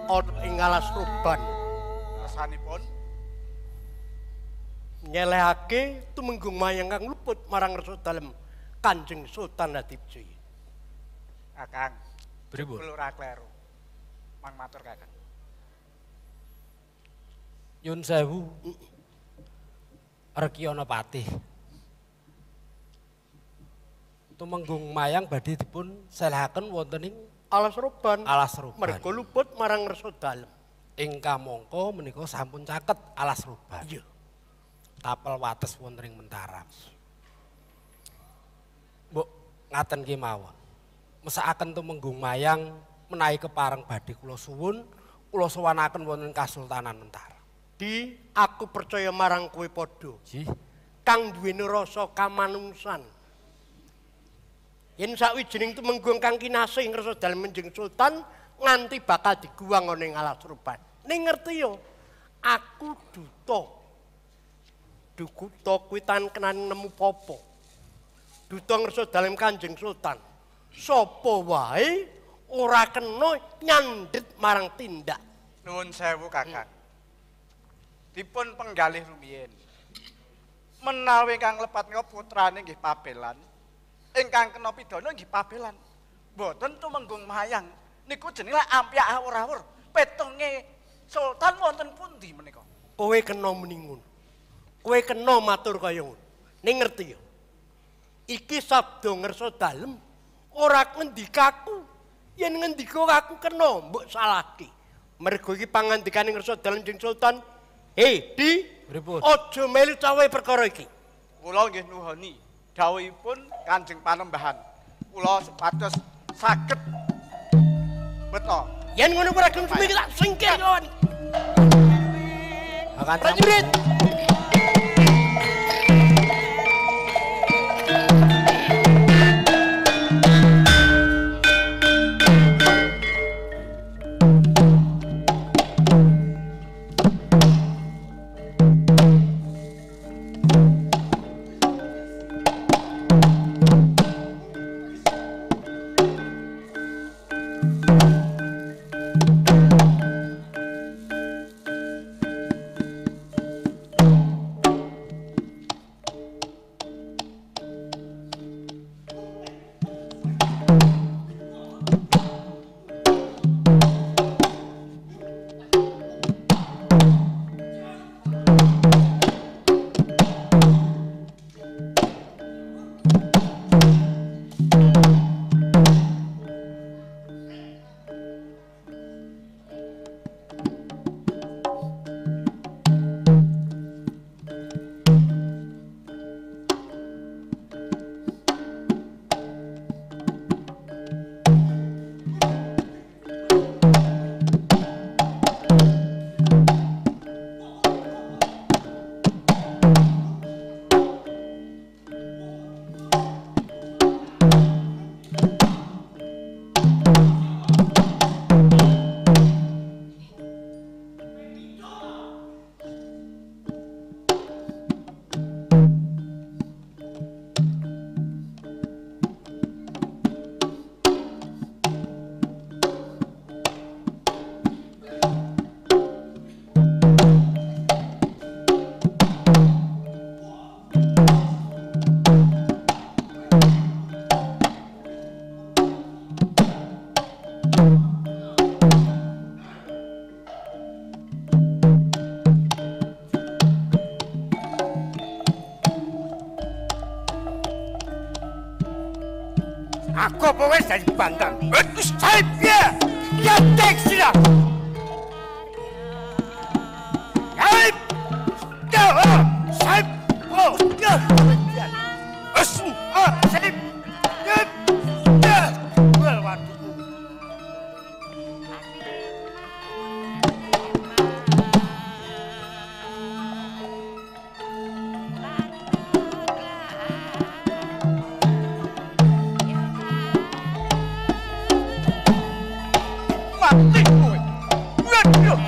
ana ing alas Roban. Rasanipun nyelehake tumenggung mayang kang luput marang rasa dalem Kanjeng Sultan Hadijaya. Kakang, pripun? kula ora kleru. Mang matur Kakang. Nyun sewu. Rekyana Patih. Tumenggung mayang badhe dipun selehaken wonten ing Alas Roban. Alas Roban. Merga luput marang rasa dalem. Ing kamangka menika sampun caket Alas Roban. Iya. Tapel wates wonten ing Mentaram. Mbok ngaten kemawon. Mesakaken tumenggung mayang menawi kepareng badhe kula suwun, kula sowanaken wonten Kasultanan Mentaram. Di aku percaya marang kowe padha. Nggih. Kang duweni rasa kamanungsan. Yen sawijining tumenggung kang kinasih ing rasa dalem Kanjeng Sultan nganti bakal diguwang ana ing Alas Roban. Ning ngerti yo, aku duta. Dukuta kuwi tan kenani nemu popo. Duta ngrasa dalem Kanjeng Sultan. Sapa wae ora kena nyandhet marang tindak. Nuwun sewu Kakang. Dipun penggalih rumiyin. Menawi kang lepat menika putrane nggih Pabelan. Ingkang kena pidana nggih Pabelan. Mboten tumenggung mayang. Niku jenenge ampyak awur-awur. Petunge Sultan wonten pundi menika? Kowe kena meningun. Kowe kena matur kaya ngono. Ning ngerti ya. Iki sabda ngersa dalem ora ngendikaku. Yen ngendika aku kena mbok salahke. Mergo iki pangandikane ngersa dalem Kanjeng Sultan. Di Pripun? aja melu cawe perkara iki. Kula nggih nuhoni dawuhipun Kanjeng Panembahan. Kula sepados saged beto. Yen ngono ora gelem semiki tak singkir kawan. Akan Prajurit. Aku apa wis dadi bantan? Wis ya. Ya teksila. Hai. Dah. Sai. Oh, ya. As. Salib. Ya. Ya. Well, waduh. Mati kowe. Waduh.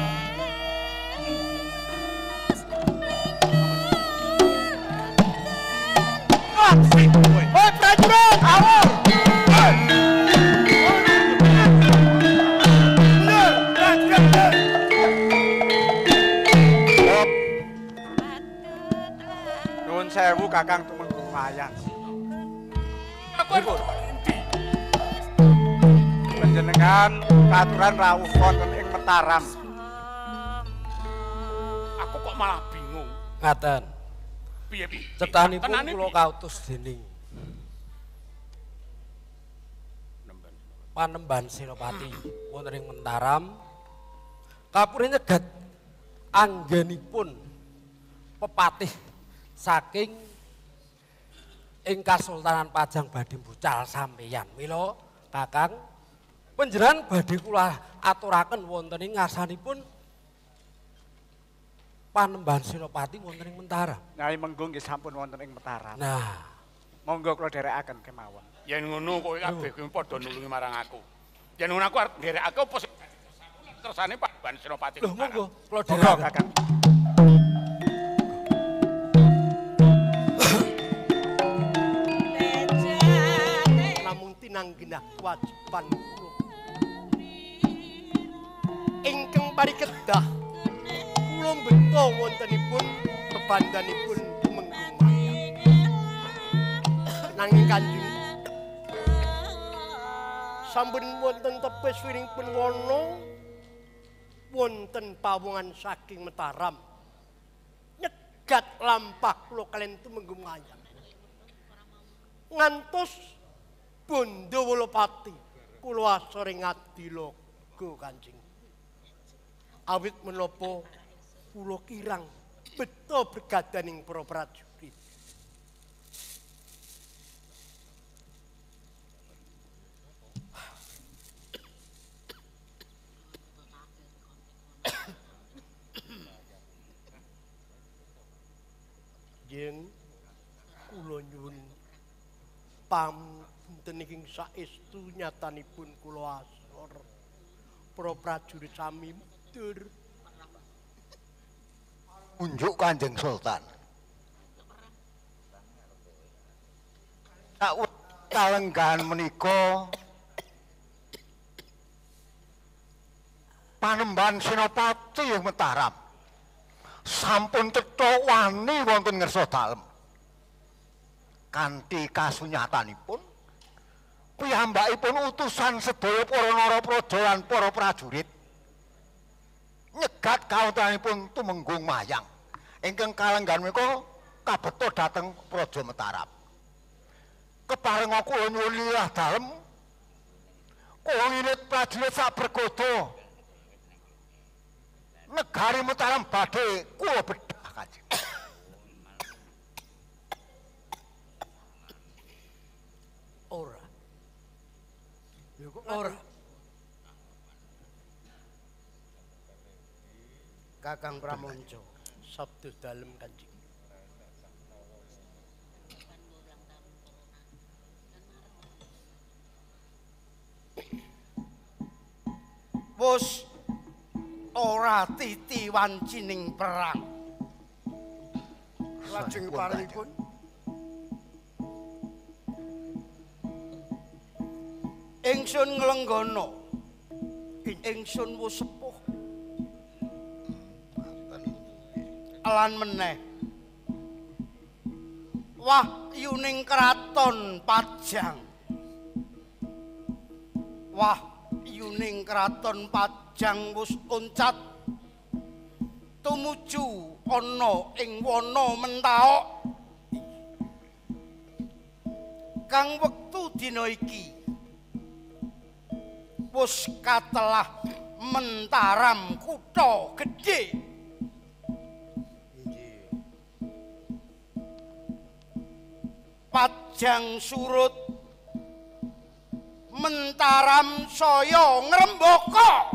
Mati kowe. Oh, prajurit, awur. Bener, prajurit. Kakang Tumenggung Mayang. Aku arep endi? Panjenengan katuran rawuh wonten ing Mataram. Aku kok malah bingung. Ngaten. Piye? Cethanipun Tenane kula piye? kautus dening Panembahan Senopati wonten ing Mataram. Kapuri nyegat anggenipun pepatih saking ing Kasultanan Pajang badhe mbucal sampeyan. Mila Kakang panjenengan badhe kula aturaken wonten ing ngarsanipun Panembahan Senopati wonten ing Mataram. Nyai Menggung nggih sampun wonten ing Mataram. Nah, Monggo kula dherekaken kemawon. Yen ngono kowe kabeh kuwi padha nulungi marang aku. Yen ngono aku arep nderekake apa sing kersane Pak Ban Senopati. lho monggo kula Monggo dherekaken. Kakang. Namung tinanggenah kewajiban kula. Ingkang parikedah kula mbeta wontenipun bebandanipun Tumenggung Mayang. Nanging Kanjeng sampun wonten tepes wiringipun wana wonten pawongan saking Mataram. Nyegat lampah kula kaliyan Tumenggung Mayang. Ngantos Bondo Wolopati kula asore ngadilaga Kanjeng. Awit menapa kula kirang beta bergadaning para prajurit. Yen kula nyuwun pamunten ing saestu nyatanipun kula asor para prajurit sami mundur. Unjuk Kanjeng Sultan. Sakwet kalenggahan menika Panembahan Senopati ing Mataram sampun cetha wani wonten ngersa dalem. Kanthi kasunyatanipun piyambakipun utusan sedaya para narapraja lan para prajurit nyegat kawontenanipun Tumenggung Mayang ingkang kalenggahan menika kabeta dhateng Praja Mataram. Kepareng kula nyuwun lirah dalem kula ngirit prajurit sak bergodo negari Mataram badhe kula bedah Kanjeng. Ora. Ya kok ora. Kakang Pramonjo, sabda dalem Kanjeng. Wus ora titi wancining perang. Lajeng paringipun ingsun nglenggana, ingsun wis sepuh. Lan meneh wahyuning kraton Pajang. Wahyuning kraton Pajang wis oncat tumuju ana ing wana Mentaok. Kang wektu dina iki wis katelah Mataram kutha gedhe. Pajang surut Mataram saya ngrembaka.